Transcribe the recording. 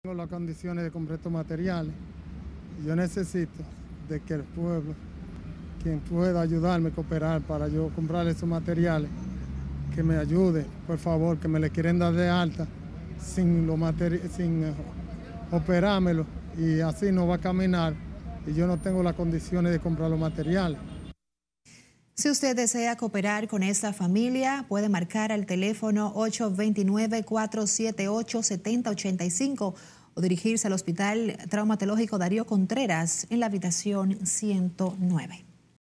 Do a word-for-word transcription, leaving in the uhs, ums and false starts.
Tengo las condiciones de comprar estos materiales. Yo necesito de que el pueblo, quien pueda ayudarme, cooperar para yo comprar esos materiales, que me ayude, por favor, que me le quieren dar de alta sin, lo materi sin uh, operármelo, y así no va a caminar y yo no tengo las condiciones de comprar los materiales. Si usted desea cooperar con esta familia, puede marcar al teléfono ocho dos nueve, cuatro siete ocho, siete cero ocho cinco o dirigirse al Hospital Traumatológico Darío Contreras en la habitación ciento nueve.